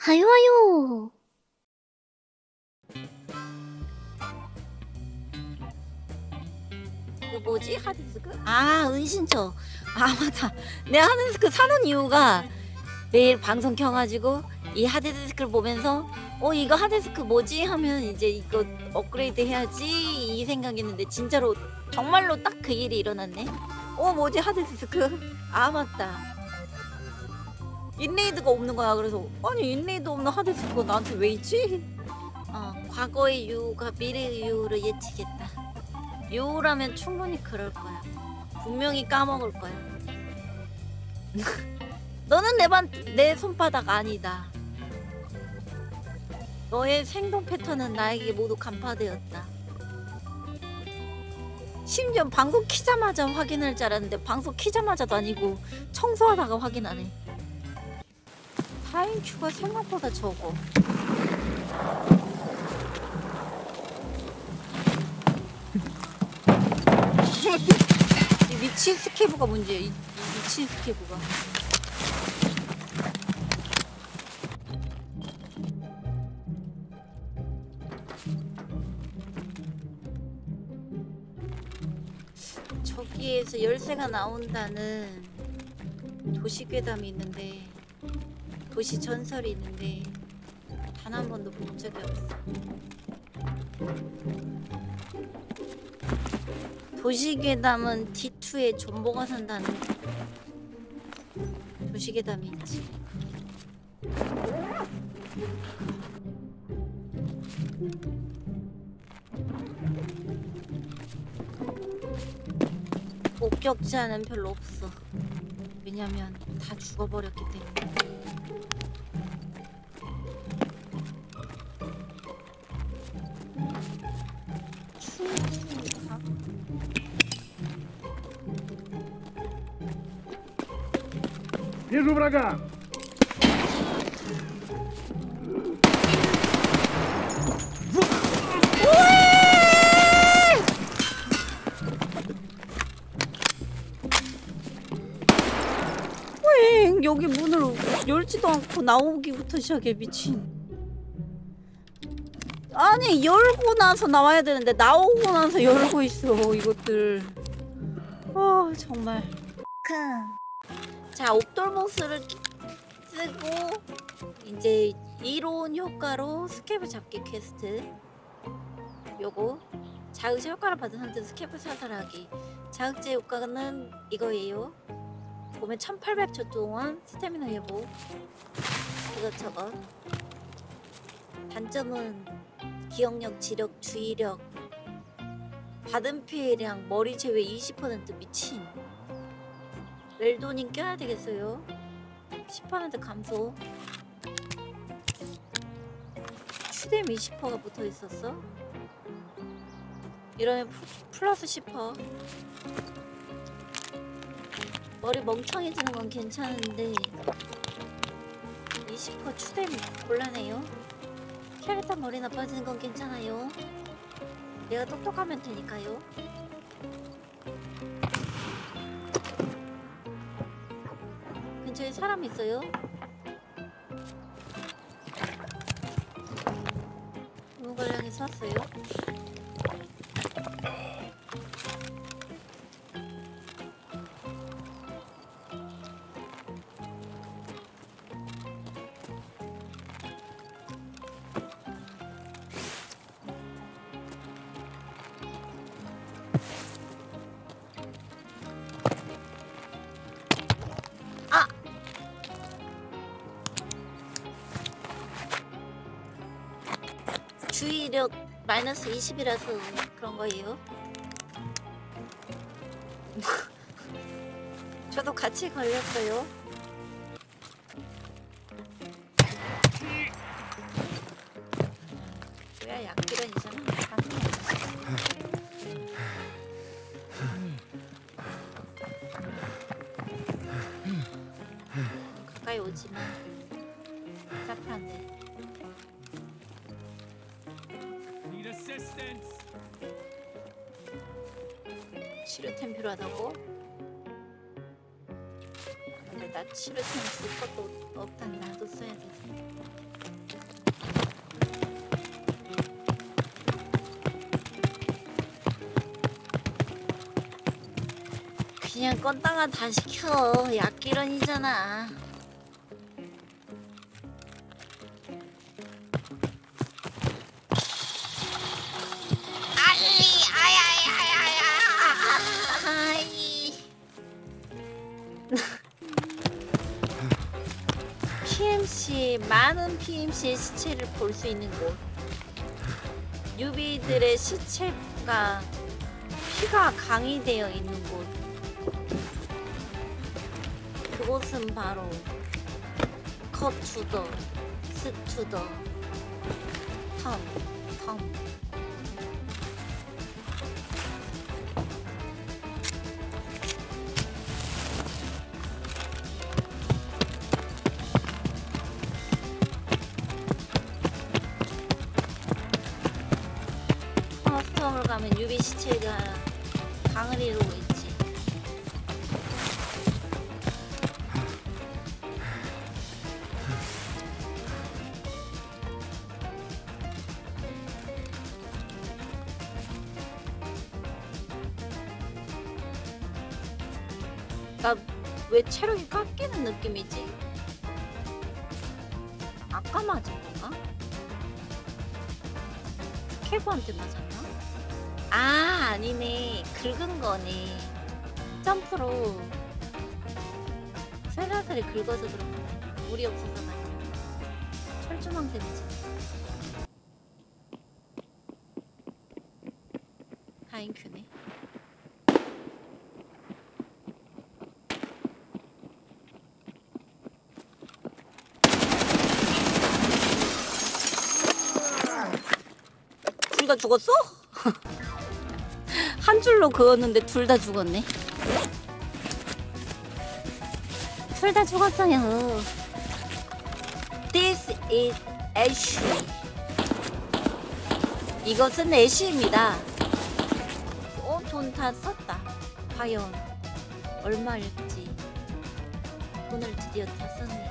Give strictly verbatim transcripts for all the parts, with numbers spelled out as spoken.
하요 하요. 그 뭐지? 하드디스크? 아 은신처. 아 맞다. 내가 하드디스크 사는 이유가 매일 방송 켜가지고 이 하드디스크를 보면서 어 이거 하드디스크 뭐지? 하면 이제 이거 업그레이드 해야지 이 생각했는데 진짜로 정말로 딱 그 일이 일어났네. 어 뭐지 하드디스크? 아 맞다. 인레이드가 없는 거야. 그래서 아니 인레이드 없는 하드디스크가 나한테 왜 있지? 어 과거의 유가 미래의 유를 예측했다. 유라면 충분히 그럴 거야. 분명히 까먹을 거야. 너는 내, 반, 내 손바닥 아니다. 너의 생동 패턴은 나에게 모두 간파되었다. 심지어 방송 키자마자 확인할 줄 알았는데 방송 키자마자도 아니고 청소하다가 확인하네. 타임 큐가 생각보다 적어. 이 미친 스케브가 문제야. 이, 이 미친 스케브가. 저기에서 열쇠가 나온다는 도시괴담이 있는데, 도시 전설이 있는데 단 한 번도 본 적이 없어. 도시괴담은 디투에 존버가 산다는 도시괴담이 있지. 목격자는 별로 없어. 왜냐면 다 죽어버렸기 때문에. Вижу врага! 왜 여기 문을 열지도 않고 나오기부터 시작해. 미친. 아니 열고 나서 나와야 되는데 나오고 나서 열고 있어 이것들. 아 정말. 자 옵돌보스를 쓰고 이제 이로운 효과로 스캡을 잡기 퀘스트. 요거 자극제 효과를 받은 상태에서 스캡을 사살하기. 자극제 효과는 이거예요. 보면 천팔백 초 동안 스태미나 회복. 이것저것. 단점은 기억력, 지력, 주의력, 받은 피해량, 머리 제외 이십 퍼센트. 미친. 웰도닝 껴야 되겠어요. 십 퍼센트 감소. 추뎀 이십 퍼센트가 붙어 있었어. 이러면 플러스 십 퍼센트. 머리 멍청해지는 건 괜찮은데 이십 퍼센트 추뎀 곤란해요. 캐릭터 머리 나빠지는 건 괜찮아요. 내가 똑똑하면 되니까요. 근처에 사람 있어요? 무관량이 쐈어요? 주의력 마이너스 이십이라서 그런 거예요. 저도 같이 걸렸어요. 뭐야 약기란이잖아. 가까이 오지마. 짝한데. 치료템 필요하다고? 근데 나 나 치료팀 줄 것도 없다니 나도 써야 되지. 그냥 껐다가 다시 켜. 약기런이잖아. 아이 아야야야야야 아이. 피엠씨, 많은 피엠씨의 시체를 볼 수 있는 곳. 유비들의 시체가 피가 강의되어 있는 곳. 그곳은 바로 컷투더 스투더 텀 텀. 커스텀을 가면 유비 시체가 강을 이루고 있지. 나 왜 체력이 깎이는 느낌이지? 아까 맞은 건가? 스케브한테 맞았나? 아, 아니네. 긁은 거네. 점프로 세라들이 긁어서 그런 거네. 물이 없어서 말이야. 철조망 데미지. 다행큐네. 둘 다 죽었어? 한 줄로 그었는데 둘 다 죽었네. 둘 다 죽었어요. This is Ashley. 이것은 애쉬입니다. 어, 돈 다 썼다. 과연 얼마일지. 돈을 드디어 다 썼네.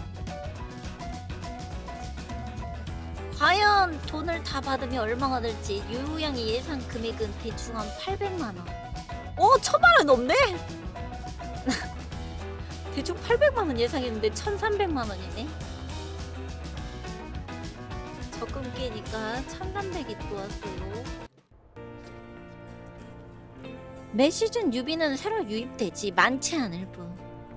과연 돈을 다 받으면 얼마가 될지. 유양의 예상 금액은 대충 한 팔백만 원. 오, 천만 원 넘네? 대충 팔백만 원 예상했는데 천삼백만 원이네. 적금 깨니까 천삼백이 들어왔어요. 매 시즌 유비는 새로 유입되지 많지 않을 뿐.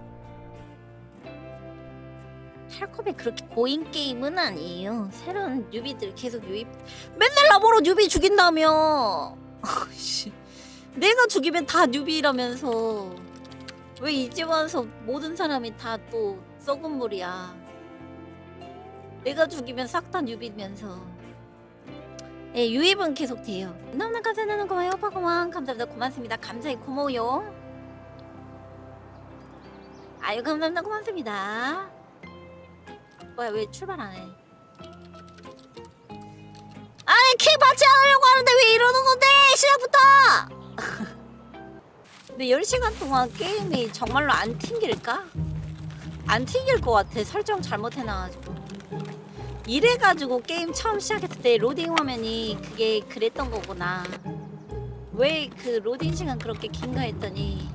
탈컵이 그렇게 고인 게임은 아니에요. 새로운 뉴비들 계속 유입. 맨날 나보러 뉴비 죽인다며. 내가 죽이면 다 뉴비라면서. 왜 이제 와서 모든 사람이 다 또 썩은 물이야. 내가 죽이면 싹 다 뉴비면서. 예, 유입은 계속 돼요. 너무나 감사하는 고마워요. 오빠고만 감사합니다. 고맙습니다. 감사히 고마워요. 아유, 감사합니다. 고맙습니다. 뭐야, 왜 출발 안 해? 아니, 키 받지 않으려고 하는데 왜 이러는 건데, 시작부터! 근데 열 시간 동안 게임이 정말로 안 튕길까? 안 튕길 것 같아. 설정 잘못해놔가지고. 이래가지고 게임 처음 시작했을 때 로딩 화면이 그게 그랬던 거구나. 왜 그 로딩 시간 그렇게 긴가 했더니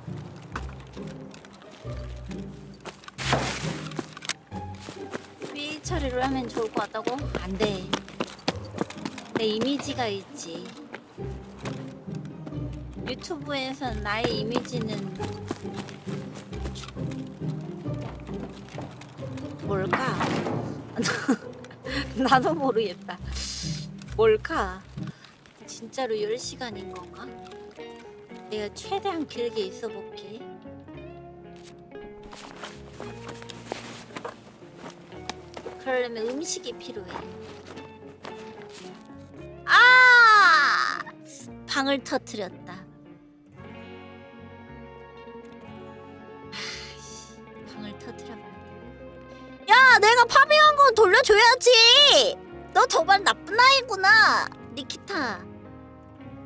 처리를 하면 좋을 것 같다고? 안 돼. 내 이미지가 있지. 유튜브에서 나의 이미지는 뭘까? 나도 모르겠다. 뭘까? 진짜로 열 시간인 건가? 내가 최대한 길게 있어 볼게. 그러려면 음식이 필요해. 아! 방을 터뜨렸다. 아이씨, 방을 터뜨려버렸다. 야, 내가 파밍한 거 돌려줘야지. 너 정말 나쁜 아이구나, 니키타.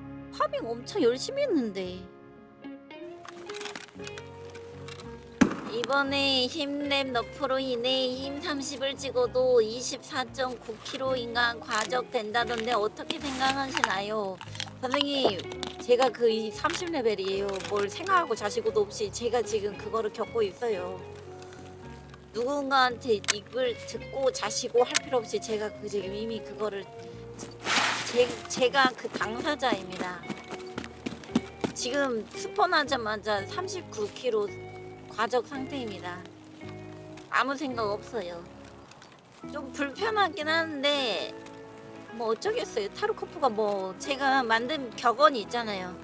파밍 엄청 열심히 했는데. 이번에 힘랩 너프로 인해 힘 삼십을 찍어도 이십사 점 구 킬로그램인가 과적 된다던데 어떻게 생각하시나요? 선생님, 제가 그 삼십 레벨이에요. 뭘 생각하고 자시고도 없이 제가 지금 그거를 겪고 있어요. 누군가한테 입을 듣고 자시고 할 필요 없이 제가 그 지금 이미 그거를 제, 제가 그 당사자입니다. 지금 스폰하자마자 삼십구 킬로그램 과적 상태입니다. 아무 생각 없어요. 좀 불편하긴 한데 뭐 어쩌겠어요. 타르코프가 뭐 제가 만든 격언이 있잖아요.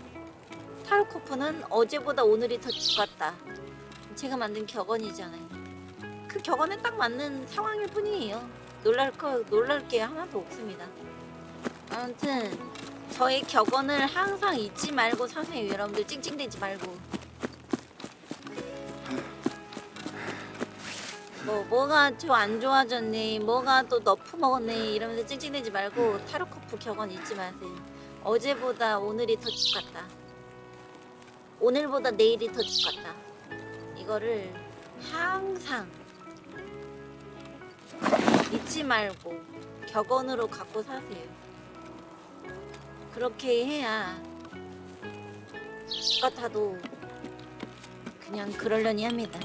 타르코프는 어제보다 오늘이 더 좋았다. 제가 만든 격언이잖아요. 그 격언에 딱 맞는 상황일 뿐이에요. 놀랄 거 놀랄 게 하나도 없습니다. 아무튼 저의 격언을 항상 잊지 말고 사세요. 여러분들 찡찡대지 말고. 뭐 뭐가 좀 안 좋아졌네, 뭐가 또 너프 먹었네 이러면서 찡찡대지 말고 타르코프 격언 잊지 마세요. 어제보다 오늘이 더 좋았다. 오늘보다 내일이 더 좋았다. 이거를 항상 잊지 말고 격언으로 갖고 사세요. 그렇게 해야 같아도 그냥 그러려니 합니다.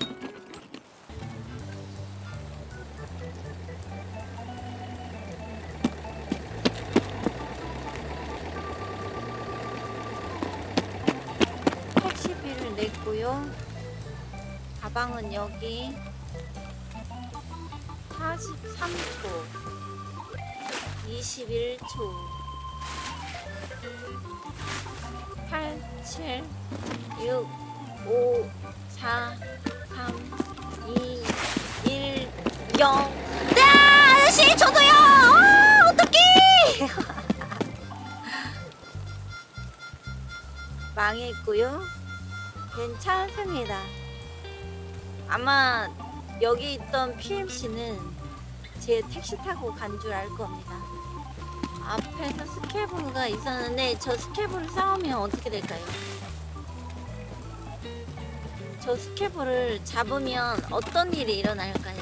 택시비를 냈고요. 가방은 여기. 사십삼 초 이십일 초 팔, 칠, 육, 오, 사, 삼, 이, 일, 영. 네, 아저씨 저도요. 아, 어떡해. 망했고요. 괜찮습니다. 아마 여기 있던 피엠씨는 제 택시 타고 간 줄 알 겁니다. 앞에서 스케브가 있었는데 저 스케브를 싸우면 어떻게 될까요? 저 스케브를 잡으면 어떤 일이 일어날까요?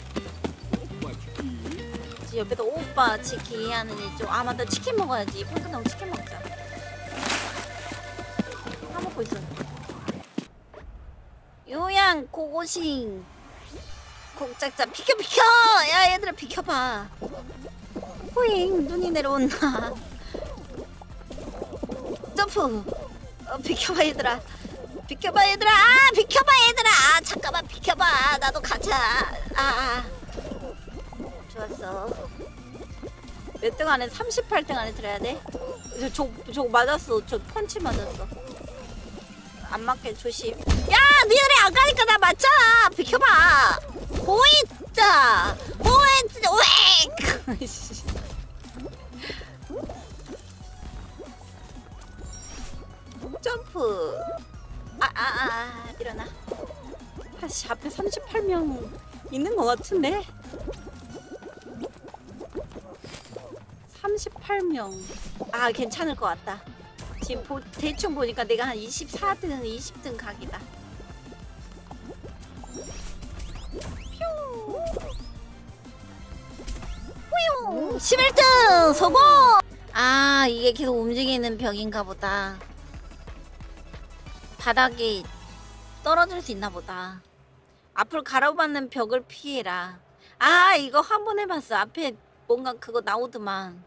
저 옆에서 오빠 치킨 하는 애 좀, 아 맞다, 치킨 먹어야지. 편 끝나고 치킨 먹자. 다 먹고 있어. 요양 고고싱 곡작자 비켜 비켜! 야 얘들아 비켜봐. 호잉 눈이 내려온다. 점프. 어, 비켜봐 얘들아. 비켜봐 얘들아. 아 비켜봐 얘들아. 아 잠깐만 비켜봐. 나도 가자. 아, 아. 좋았어. 몇 등 안에 삼십팔 등 안에 들어야 돼? 저, 저, 저 맞았어. 저 펀치 맞았어. 안 맞게 조심. 야 니들이 안 가니까 나 맞잖아. 비켜봐. 호이자 호이자 웽. 점프. 아아아 아, 아, 일어나. 다시 앞에 삼십팔 명 있는 것 같은데. 삼십팔 명. 아 괜찮을 것 같다. 지금 보, 대충 보니까 내가 한 이십사 등 이십 등 각이다. 퓨. 십일 등 성공. 아 이게 계속 움직이는 벽인가 보다. 바닥에 떨어질 수 있나 보다. 앞을 가로받는 벽을 피해라. 아 이거 한 번 해봤어. 앞에 뭔가 그거 나오더만.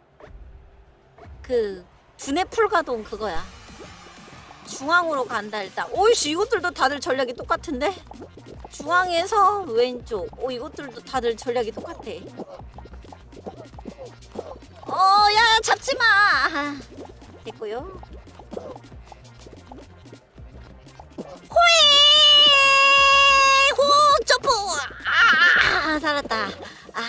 그 두뇌 풀가동 그거야. 중앙으로 간다 일단. 오이씨 이것들도 다들 전략이 똑같은데? 중앙에서 왼쪽. 오 이것들도 다들 전략이 똑같아. 어야 잡지마. 아, 됐고요. 호이 호 점프. 아 살았다. 아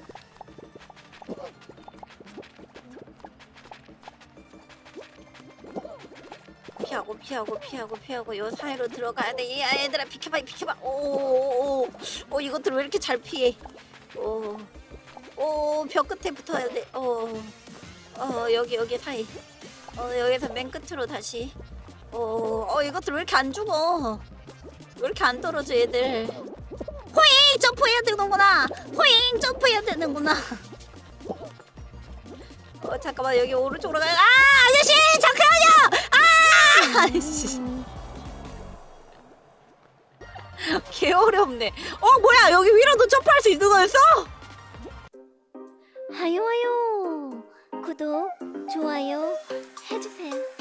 피하고 피하고 피하고 피하고 요 사이로 들어가야 돼. 야 얘들아 비켜봐 비켜봐. 오오오 오, 이것들 왜 이렇게 잘 피해. 오오 벽 끝에 붙어야 돼. 오 어 여기 여기 사이. 어 여기서 맨 끝으로 다시. 어, 어 이것들 왜 이렇게 안 죽어. 왜 이렇게 안 떨어져 얘들. 호잉 점프해야 되는구나. 호잉 점프해야 되는구나. 어 잠깐만 여기 오른쪽으로 가야. 아 아저씨 잠깐만요. 아 아저씨. 개 어렵네. 어 뭐야 여기 위로도 점프할 수 있는 거였어? 하요 하요 구독 좋아요 해주세요.